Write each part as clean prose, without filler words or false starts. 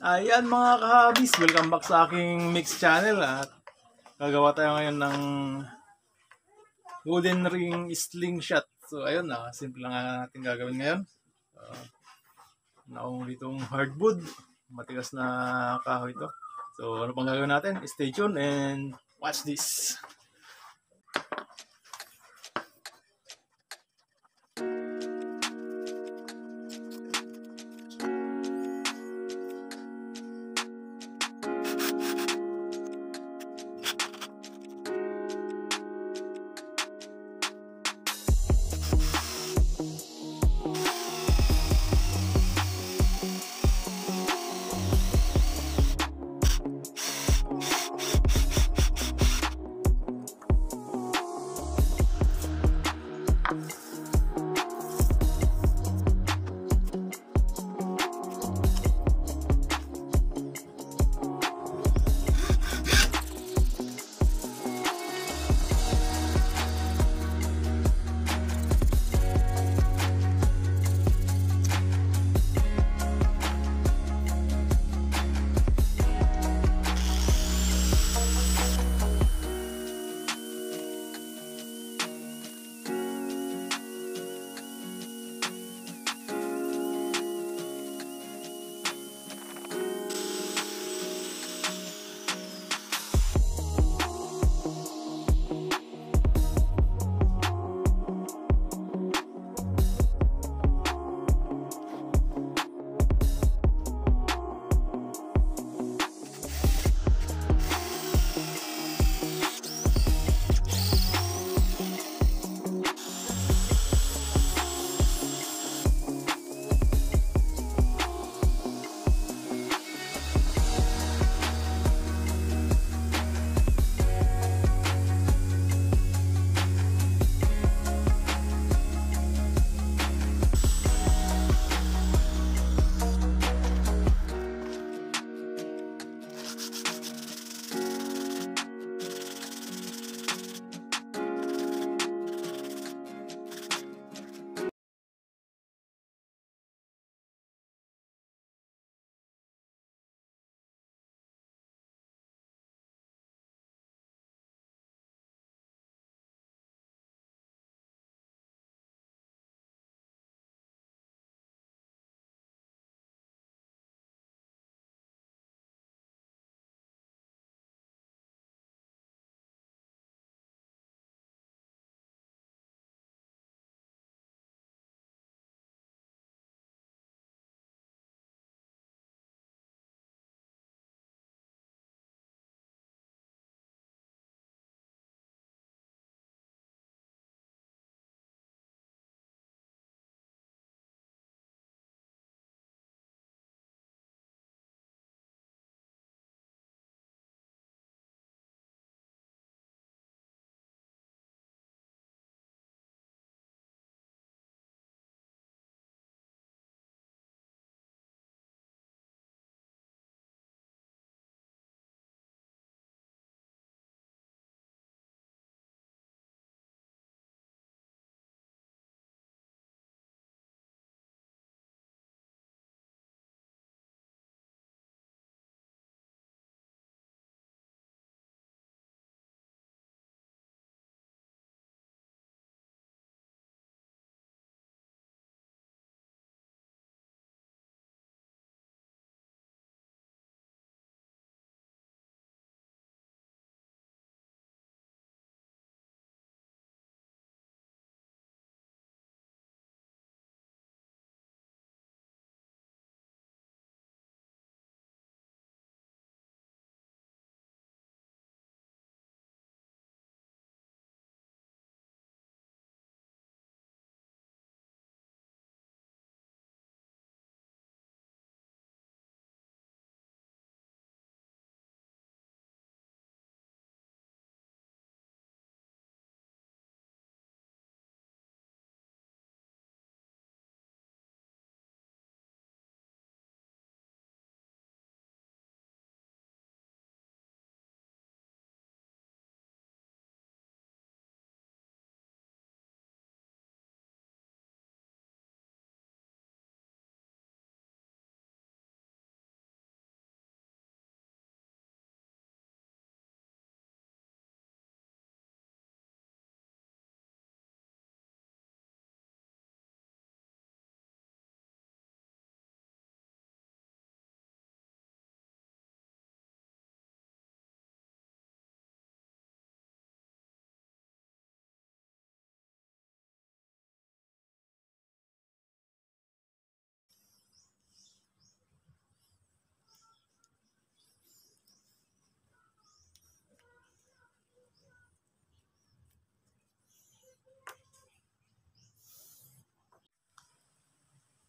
Ayan mga kahabis, welcome back sa aking mix channel at gagawa tayo ngayon ng wooden ring slingshot. So ayun na, simple lang natin gagawin ngayon. Naong ditong hardwood, matigas na kahoy ito. So ano pang gagawin natin? Stay tuned and watch this.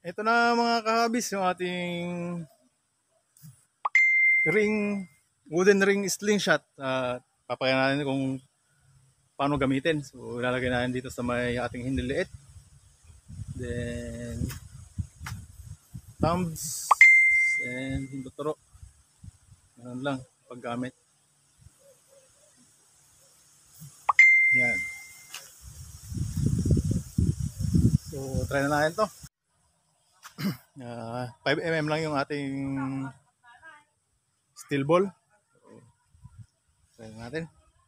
Ito na mga kahabis, yung ating wooden ring slingshot. Papakita natin kung paano gamitin. So ilalagay natin dito sa may ating hiniliit. Then thumbs and hinduturo. Ganun lang paggamit. Yan. So try na natin to. 5mm lang yung ating steel ball. So, try na natin.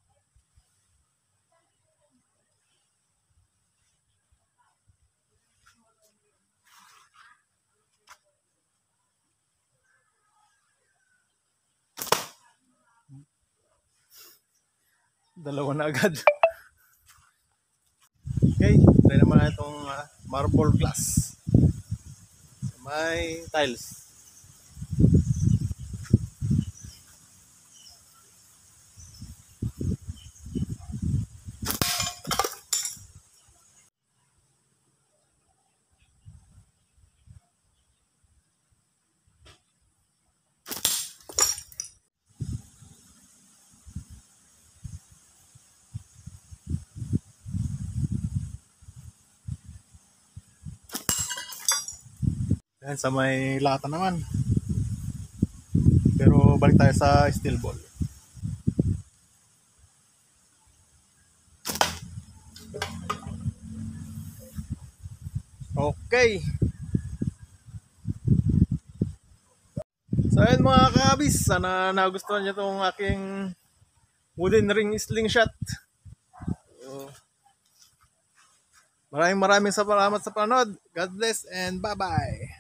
Dalawa na agad. Okay, try naman na itong marble glass. May tiles. Yan, sa may lata naman. Pero balik tayo sa steel ball. Okay. So ayun mga kabis, sana nagustuhan nyo itong aking wooden ring slingshot. So, maraming salamat sa panonood. God bless and bye bye.